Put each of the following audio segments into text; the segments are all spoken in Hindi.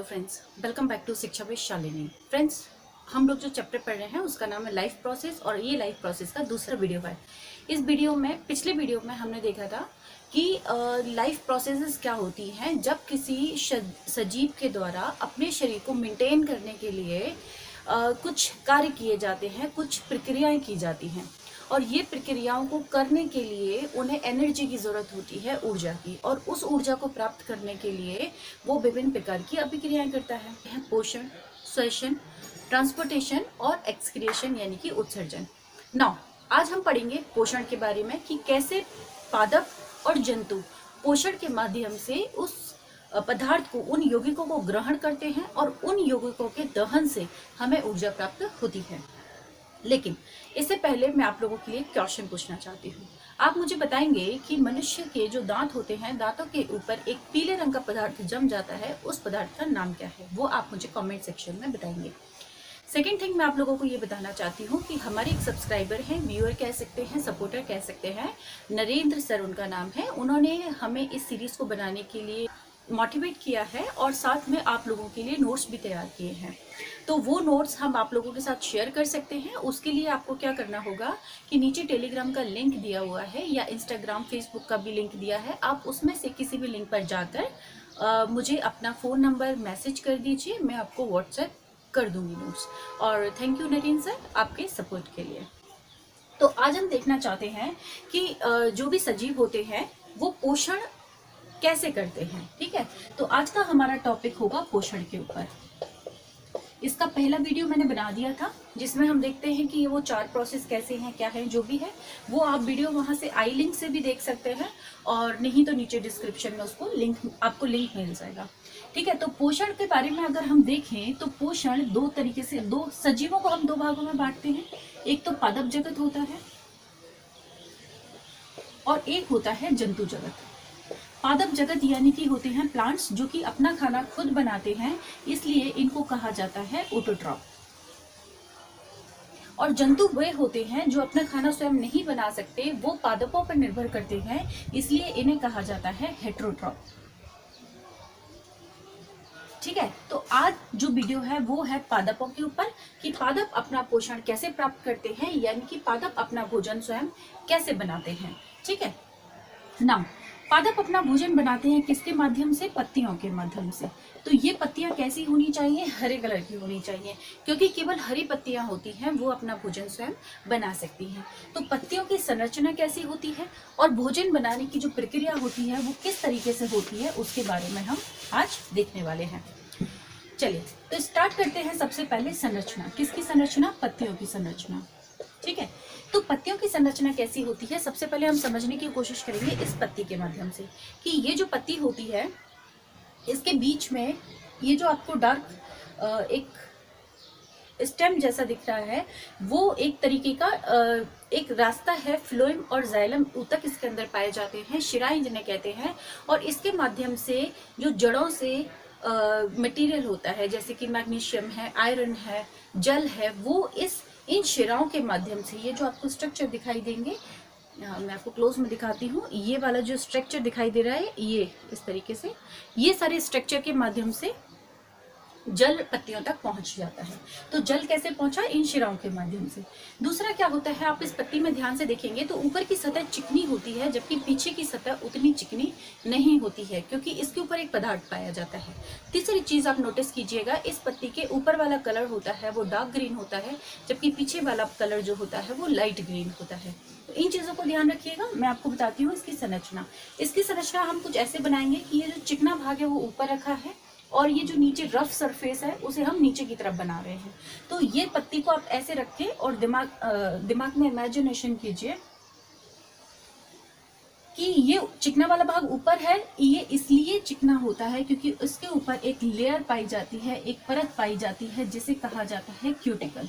Hello friends, welcome back to Shiksha with Shalini. Friends, हम लोग जो चैप्टर पढ़ रहे हैं उसका नाम है लाइफ प्रोसेस और ये लाइफ प्रोसेस का दूसरा वीडियो है। इस वीडियो में पिछले वीडियो में हमने देखा था कि लाइफ प्रोसेसेस क्या होती हैं जब किसी सजीव के द्वारा अपने शरीर को मेंटेन करने के लिए कुछ कार्य किए जाते हैं, कुछ प्रक्रियाएं की जाती हैं और ये प्रक्रियाओं को करने के लिए उन्हें एनर्जी की ज़रूरत होती है, ऊर्जा की, और उस ऊर्जा को प्राप्त करने के लिए वो विभिन्न प्रकार की अभिक्रियाएं करता है। पोषण, श्वसन, ट्रांसपोर्टेशन और एक्सक्रिएशन यानी कि उत्सर्जन। नाउ आज हम पढ़ेंगे पोषण के बारे में कि कैसे पादप और जंतु पोषण के माध्यम से उस पदार्थ को, उन यौगिकों को ग्रहण करते हैं और उन यौगिकों के दहन से हमें ऊर्जा प्राप्त होती है। लेकिन इससे पहले मैं आप लोगों के लिए क्वेश्चन पूछना चाहती हूँ। आप मुझे बताएंगे कि मनुष्य के जो दांत होते हैं, दांतों के ऊपर एक पीले रंग का पदार्थ जम जाता है, उस पदार्थ का नाम क्या है? वो आप मुझे कमेंट सेक्शन में बताएंगे। सेकेंड थिंग, मैं आप लोगों को ये बताना चाहती हूँ कि हमारे एक सब्सक्राइबर हैं, व्यूअर कह सकते हैं, सपोर्टर कह सकते हैं, नरेंद्र सर उनका नाम है। उन्होंने हमें इस सीरीज को बनाने के लिए मोटिवेट किया है और साथ में आप लोगों के लिए नोट्स भी तैयार किए हैं। तो वो नोट्स हम आप लोगों के साथ शेयर कर सकते हैं। उसके लिए आपको क्या करना होगा कि नीचे टेलीग्राम का लिंक दिया हुआ है या इंस्टाग्राम, फेसबुक का भी लिंक दिया है। आप उसमें से किसी भी लिंक पर जाकर मुझे अपना फ़ोन नंबर मैसेज कर दीजिए, मैं आपको व्हाट्सएप कर दूंगी नोट्स। और थैंक यू नरेंद्र सर आपके सपोर्ट के लिए। तो आज हम देखना चाहते हैं कि जो भी सजीव होते हैं वो पोषण कैसे करते हैं। ठीक है, तो आज का हमारा टॉपिक होगा पोषण के ऊपर। इसका पहला वीडियो मैंने बना दिया था जिसमें हम देखते हैं कि वो 4 प्रोसेस कैसे हैं, क्या है, जो भी है वो आप वीडियो वहां से आई लिंक से भी देख सकते हैं और नहीं तो नीचे डिस्क्रिप्शन में उसको आपको लिंक मिल जाएगा। ठीक है, तो पोषण के बारे में अगर हम देखें तो पोषण 2 तरीके से, 2 सजीवों को हम 2 भागों में बांटते हैं। एक तो पादप जगत होता है और एक होता है जंतु जगत। पादप जगत यानी कि होते हैं प्लांट्स जो कि अपना खाना खुद बनाते हैं, इसलिए इनको कहा जाता है ऑटोट्रॉफ। और जंतु वे होते हैं जो अपना खाना स्वयं नहीं बना सकते, वो पादपों पर निर्भर करते हैं, इसलिए इन्हें कहा जाता है हेटेरोट्रॉफ। ठीक है, तो आज जो वीडियो है वो है पादपों के ऊपर कि पादप अपना पोषण कैसे प्राप्त करते हैं, यानी कि पादप अपना भोजन स्वयं कैसे बनाते हैं। ठीक है, नाउ पादप अपना भोजन बनाते हैं किसके माध्यम से? पत्तियों के माध्यम से। तो ये पत्तियां कैसी होनी चाहिए? हरे कलर की होनी चाहिए, क्योंकि केवल हरी पत्तियां होती हैं वो अपना भोजन स्वयं बना सकती हैं। तो पत्तियों की संरचना कैसी होती है और भोजन बनाने की जो प्रक्रिया होती है वो किस तरीके से होती है, उसके बारे में हम आज देखने वाले हैं। चलिए तो स्टार्ट करते हैं। सबसे पहले संरचना, किसकी संरचना? पत्तियों की संरचना। ठीक है, तो पत्तियों की संरचना कैसी होती है, सबसे पहले हम समझने की कोशिश करेंगे इस पत्ती के माध्यम से कि ये जो पत्ती होती है इसके बीच में ये जो आपको डार्क एक स्टेम जैसा दिख रहा है वो एक तरीके का एक रास्ता है। फ्लोएम और जाइलम ऊतक इसके अंदर पाए जाते हैं, शिराएं जिन्हें कहते हैं, और इसके माध्यम से जो जड़ों से मटेरियल होता है जैसे कि मैग्नीशियम है, आयरन है, जल है, वो इन शिराओं के माध्यम से, ये जो आपको स्ट्रक्चर दिखाई देंगे, मैं आपको क्लोज में दिखाती हूँ, ये वाला जो स्ट्रक्चर दिखाई दे रहा है ये इस तरीके से, ये सारे स्ट्रक्चर के माध्यम से जल पत्तियों तक पहुंच जाता है। तो जल कैसे पहुंचा? इन शिराओं के माध्यम से। दूसरा क्या होता है, आप इस पत्ती में ध्यान से देखेंगे तो ऊपर की सतह चिकनी होती है जबकि पीछे की सतह उतनी चिकनी नहीं होती है, क्योंकि इसके ऊपर एक पदार्थ पाया जाता है। तीसरी चीज आप नोटिस कीजिएगा, इस पत्ती के ऊपर वाला कलर होता है वो डार्क ग्रीन होता है, जबकि पीछे वाला कलर जो होता है वो लाइट ग्रीन होता है। तो इन चीजों को ध्यान रखिएगा। मैं आपको बताती हूँ इसकी संरचना। इसकी संरचना हम कुछ ऐसे बनाएंगे कि ये जो चिकना भाग है वो ऊपर रखा है और ये जो नीचे रफ सरफेस है उसे हम नीचे की तरफ बना रहे हैं। तो ये पत्ती को आप ऐसे रखें और दिमाग में इमेजिनेशन कीजिए कि ये चिकना वाला भाग ऊपर है। ये इसलिए चिकना होता है क्योंकि उसके ऊपर एक लेयर पाई जाती है, एक परत पाई जाती है जिसे कहा जाता है क्यूटिकल।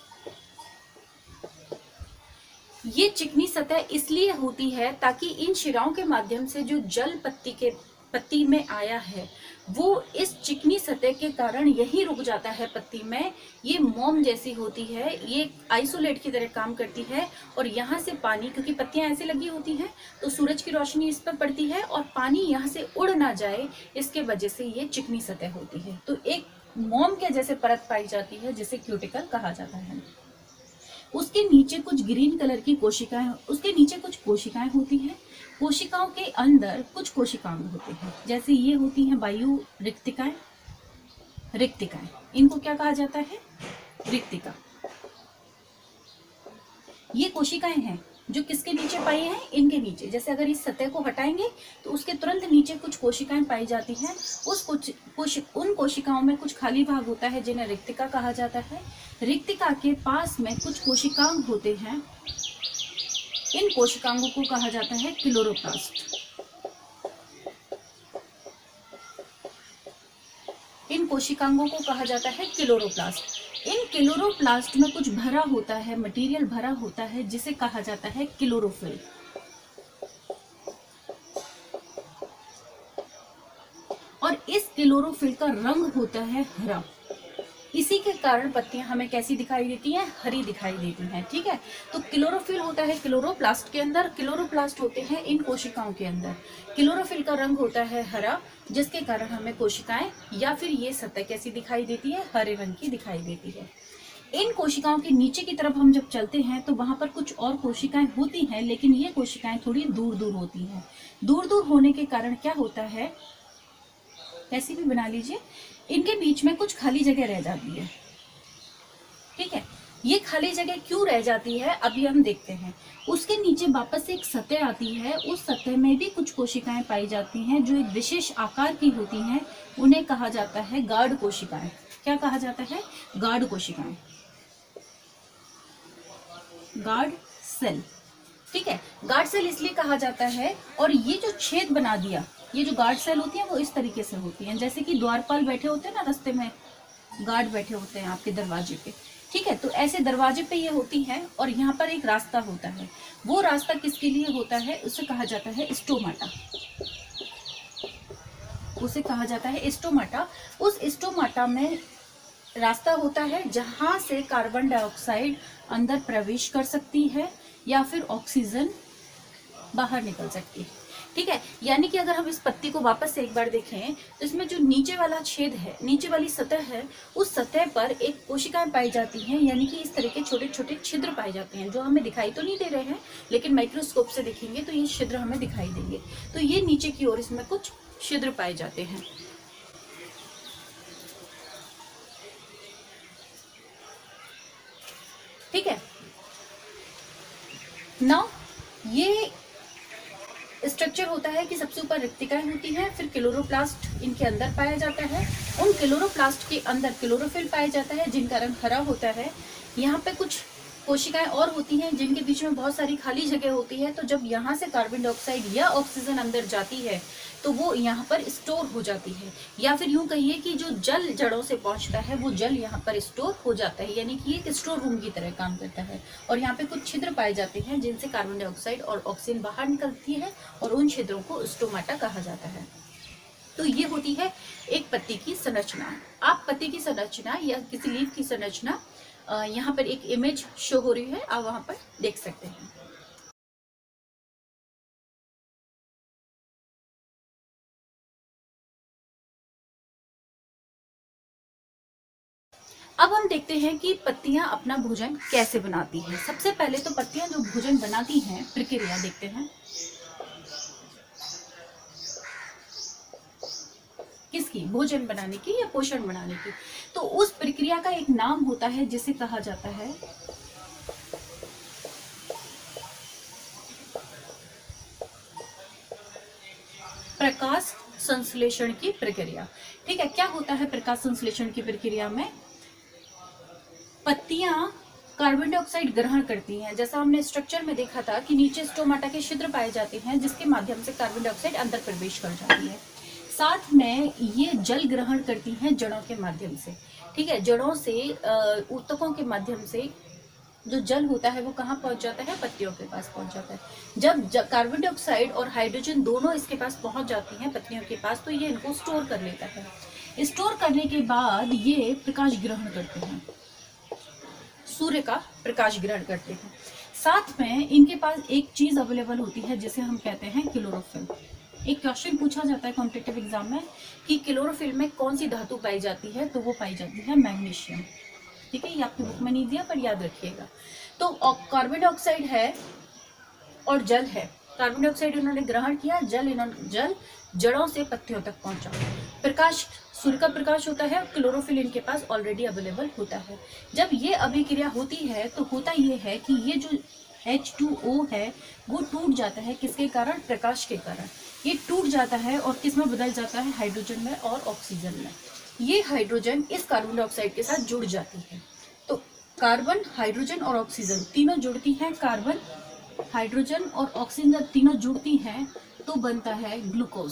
ये चिकनी सतह इसलिए होती है ताकि इन शिराओं के माध्यम से जो जल पत्ती में आया है वो इस चिकनी सतह के कारण यही रुक जाता है पत्ती में। ये मोम जैसी होती है, ये आइसोलेट की तरह काम करती है, और यहाँ से पानी, क्योंकि पत्तियां ऐसे लगी होती हैं तो सूरज की रोशनी इस पर पड़ती है और पानी यहाँ से उड़ ना जाए, इसके वजह से ये चिकनी सतह होती है। तो एक मोम के जैसे परत पाई जाती है जिसे क्यूटिकल कहा जाता है। उसके नीचे कुछ ग्रीन कलर की कोशिकाएं, उसके नीचे कुछ कोशिकाएं होती हैं। कोशिकाओं के अंदर कुछ कोशिकांग होते हैं, जैसे ये होती हैं वायु रिक्तिकाएं। रिक्तिकाएं, इनको क्या कहा जाता है? रिक्तिका। ये कोशिकाएं हैं जो किसके नीचे पाई हैं? इनके नीचे। जैसे अगर इस सतह को हटाएंगे तो उसके तुरंत नीचे कुछ कोशिकाएं पाई जाती हैं। उन कोशिकाओं में कुछ खाली भाग होता है जिन्हें रिक्तिका कहा जाता है। रिक्तिका के पास में कुछ कोशिकांग होते हैं, इन कोशिकांगों को कहा जाता है क्लोरोप्लास्ट। इन कोशिकांगों को कहा जाता है क्लोरोप्लास्ट। इन क्लोरोप्लास्ट में कुछ भरा होता है, मटेरियल भरा होता है जिसे कहा जाता है क्लोरोफिल। और इस क्लोरोफिल का रंग होता है हरा। इसी के कारण पत्तियां हमें कैसी दिखाई देती हैं? हरी दिखाई देती हैं। ठीक है, तो क्लोरोफिल होता है क्लोरोप्लास्ट के अंदर, क्लोरोप्लास्ट होते हैं इन कोशिकाओं के अंदर। क्लोरोफिल का रंग होता है हरा, जिसके कारण हमें कोशिकाएं या फिर ये सतह कैसी दिखाई देती है? हरे रंग की दिखाई देती है। इन कोशिकाओं के नीचे की तरफ हम जब चलते हैं तो वहां पर कुछ और कोशिकाएं होती हैं, लेकिन ये कोशिकाएं थोड़ी दूर दूर होती हैं। दूर दूर होने के कारण क्या होता है, कैसी भी बना लीजिए, इनके बीच में कुछ खाली जगह रह जाती है। ठीक है, ये खाली जगह क्यों रह जाती है अभी हम देखते हैं। उसके नीचे वापस एक सतह आती है, उस सतह में भी कुछ कोशिकाएं पाई जाती हैं जो एक विशेष आकार की होती हैं। उन्हें कहा जाता है गार्ड कोशिकाएं। क्या कहा जाता है? गार्ड कोशिकाएं, गार्ड सेल। ठीक है, गार्ड सेल इसलिए कहा जाता है। और ये जो छेद बना दिया, ये जो गार्ड सेल होती है वो इस तरीके से होती हैं, जैसे कि द्वारपाल बैठे होते हैं ना रास्ते में, गार्ड बैठे होते हैं आपके दरवाजे पे। ठीक है, तो ऐसे दरवाजे पे ये होती हैं और यहाँ पर एक रास्ता होता है। वो रास्ता किसके लिए होता है? उसे कहा जाता है स्टोमाटा। उसे कहा जाता है स्टोमाटा। उस स्टोमाटा में रास्ता होता है जहां से कार्बन डाइऑक्साइड अंदर प्रवेश कर सकती है या फिर ऑक्सीजन बाहर निकल सकती है। ठीक है, यानी कि अगर हम इस पत्ती को वापस से एक बार देखें तो इसमें जो नीचे वाला छेद है, नीचे वाली सतह है, उस सतह पर एक कोशिकाएं पाई जाती हैं, यानी कि इस तरह के छोटे छोटे छिद्र पाए जाते हैं जो हमें दिखाई तो नहीं दे रहे हैं, लेकिन माइक्रोस्कोप से देखेंगे तो ये छिद्र हमें दिखाई देंगे। तो ये नीचे की ओर इसमें कुछ छिद्र पाए जाते हैं। ठीक है, नाउ ये स्ट्रक्चर होता है कि सबसे ऊपर रिक्तिकाएं होती हैं, फिर क्लोरोप्लास्ट इनके अंदर पाया जाता है। उन क्लोरोप्लास्ट के अंदर क्लोरोफिल पाया जाता है जिनका रंग हरा होता है। यहाँ पे कुछ कोशिकाएं और होती हैं जिनके बीच में बहुत सारी खाली जगह होती है। तो जब यहाँ से कार्बन डाइऑक्साइड या ऑक्सीजन अंदर जाती है तो वो यहाँ पर स्टोर हो जाती है, या फिर यूं कहिए कि जो जल जड़ों से पहुंचता है वो जल यहाँ पर स्टोर हो जाता है, यानी कि एक स्टोर रूम की तरह काम करता है। और यहाँ पे कुछ छिद्र पाए जाते हैं जिनसे कार्बन डाइऑक्साइड और ऑक्सीजन बाहर निकलती है, और उन छिद्रों को स्टोमाटा कहा जाता है। तो ये होती है एक पत्ती की संरचना। आप पत्ती की संरचना या किसी लीफ की संरचना, यहाँ पर एक इमेज शो हो रही है, आप वहां पर देख सकते हैं। अब हम देखते हैं कि पत्तियां अपना भोजन कैसे बनाती हैं। सबसे पहले तो पत्तियां जो भोजन बनाती हैं, प्रक्रिया देखते हैं। किसकी? भोजन बनाने की या पोषण बनाने की। तो उस प्रक्रिया का एक नाम होता है जिसे कहा जाता है प्रकाश संश्लेषण की प्रक्रिया। ठीक है, क्या होता है प्रकाश संश्लेषण की प्रक्रिया में? पत्तियां कार्बन डाइऑक्साइड ग्रहण करती हैं। जैसा हमने स्ट्रक्चर में देखा था कि नीचे स्टोमाटा के छिद्र पाए जाते हैं जिसके माध्यम से कार्बन डाइऑक्साइड अंदर प्रवेश कर जाती है। साथ में ये जल ग्रहण करती हैं जड़ों के माध्यम से। ठीक है, जड़ों से ऊतकों के माध्यम से जो जल होता है वो कहाँ पहुंच जाता है, पत्तियों के पास पहुंच जाता है। जब कार्बन डाइऑक्साइड और हाइड्रोजन दोनों इसके पास पहुंच जाती हैं पत्तियों के पास, तो ये इनको स्टोर कर लेता है। स्टोर करने के बाद ये प्रकाश ग्रहण करते हैं, सूर्य का प्रकाश ग्रहण करते हैं। साथ में इनके पास एक चीज अवेलेबल होती है जिसे हम कहते हैं क्लोरोफिल। एक क्वेश्चन पूछा जाता है कॉम्पिटिटिव एग्जाम में कि क्लोरोफिल में कौन सी धातु पाई जाती है, तो वो पाई जाती है मैग्नीशियम। ठीक है, ये आपकी बुक में नहीं दिया पर याद रखिएगा। तो कार्बन डाइऑक्साइड है और जल है। कार्बन डाइऑक्साइड इन्होंने ग्रहण किया, जल जड़ों से पत्तियों तक पहुंचा। प्रकाश, सूर्य का प्रकाश होता है, क्लोरोफिल इनके पास ऑलरेडी अवेलेबल होता है। जब ये अभिक्रिया होती है तो होता ये है कि ये जो H2O है वो टूट जाता है, किसके कारण, प्रकाश के कारण। ये टूट जाता है और किस में बदल जाता है, हाइड्रोजन में और ऑक्सीजन में। ये हाइड्रोजन इस कार्बन डाइऑक्साइड के साथ जुड़ जाती है। तो कार्बन, हाइड्रोजन और ऑक्सीजन तीनों जुड़ती हैं, कार्बन, हाइड्रोजन और ऑक्सीजन तीनों जुड़ती हैं तो बनता है ग्लूकोज।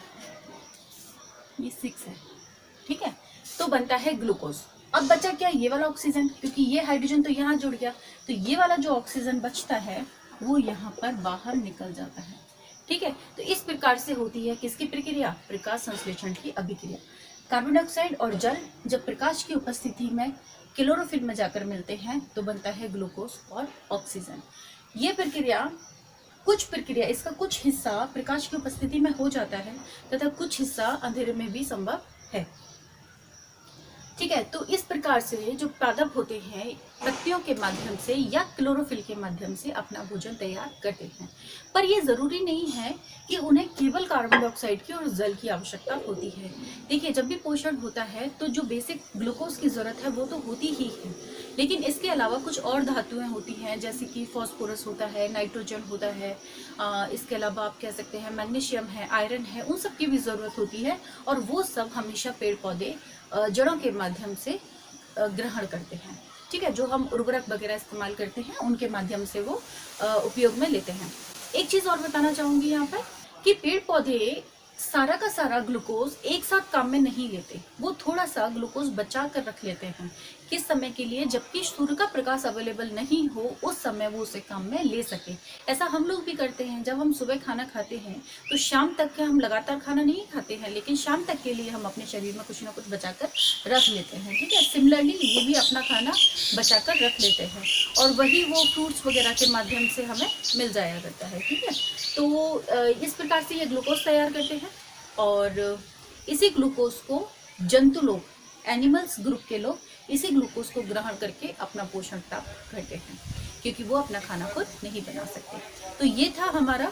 ये 6 है, ठीक है, तो बनता है ग्लूकोज। अब बचा क्या, ये वाला ऑक्सीजन, क्योंकि ये हाइड्रोजन तो यहाँ जुड़ गया, तो ये वाला जो ऑक्सीजन बचता है वो यहाँ पर बाहर निकल जाता है। ठीक है, तो इस प्रकार से होती है किसकी प्रक्रिया, प्रकाश संश्लेषण की अभिक्रिया। कार्बन डाइऑक्साइड और जल जब प्रकाश की उपस्थिति में क्लोरोफिल में जाकर मिलते हैं तो बनता है ग्लूकोज और ऑक्सीजन। ये प्रक्रिया, इसका कुछ हिस्सा प्रकाश की उपस्थिति में हो जाता है तथा कुछ हिस्सा अंधेरे में भी संभव है। ठीक है, तो इस प्रकार से जो पादप होते हैं पत्तियों के माध्यम से या क्लोरोफिल के माध्यम से अपना भोजन तैयार करते हैं। पर यह जरूरी नहीं है कि उन्हें केवल कार्बन डाइऑक्साइड की और जल की आवश्यकता होती है। देखिए, जब भी पोषण होता है तो जो बेसिक ग्लूकोज की जरूरत है वो तो होती ही है, लेकिन इसके अलावा कुछ और धातुएं होती हैं, जैसे कि फास्फोरस होता है, नाइट्रोजन होता है, इसके अलावा आप कह सकते हैं मैग्नीशियम है, आयरन है, उन सब की भी जरूरत होती है। और वो सब हमेशा पेड़ पौधे जड़ों के माध्यम से ग्रहण करते हैं। ठीक है, जो हम उर्वरक वगैरह इस्तेमाल करते हैं उनके माध्यम से वो उपयोग में लेते हैं। एक चीज और बताना चाहूंगी यहाँ पर कि पेड़ पौधे सारा का सारा ग्लूकोज एक साथ काम में नहीं लेते, वो थोड़ा सा ग्लूकोज बचा कर रख लेते हैं। किस समय के लिए, जबकि सूर्य का प्रकाश अवेलेबल नहीं हो उस समय वो उसे काम में ले सके। ऐसा हम लोग भी करते हैं, जब हम सुबह खाना खाते हैं तो शाम तक के हम लगातार खाना नहीं खाते हैं, लेकिन शाम तक के लिए हम अपने शरीर में कुछ ना कुछ बचा कर रख लेते हैं। ठीक है, सिमिलरली ये भी अपना खाना बचा कर रख लेते हैं और वही वो फ्रूट्स वगैरह के माध्यम से हमें मिल जाया करता है। ठीक है, तो इस प्रकार से ये ग्लूकोज तैयार करते हैं और इसी ग्लूकोज को जंतु लोग, एनिमल्स ग्रुप के लोग इसी ग्लूकोज को ग्रहण करके अपना पोषण प्राप्त करते हैं, क्योंकि वो अपना खाना खुद नहीं बना सकते। तो ये था हमारा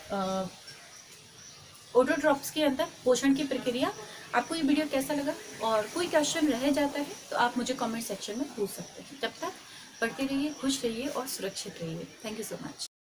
ऑटोट्रॉप्स के अंदर पोषण की प्रक्रिया। आपको ये वीडियो कैसा लगा और कोई क्वेश्चन रह जाता है तो आप मुझे कमेंट सेक्शन में पूछ सकते हैं। तब तक पढ़ते रहिए, खुश रहिए और सुरक्षित रहिए। Thank you so much.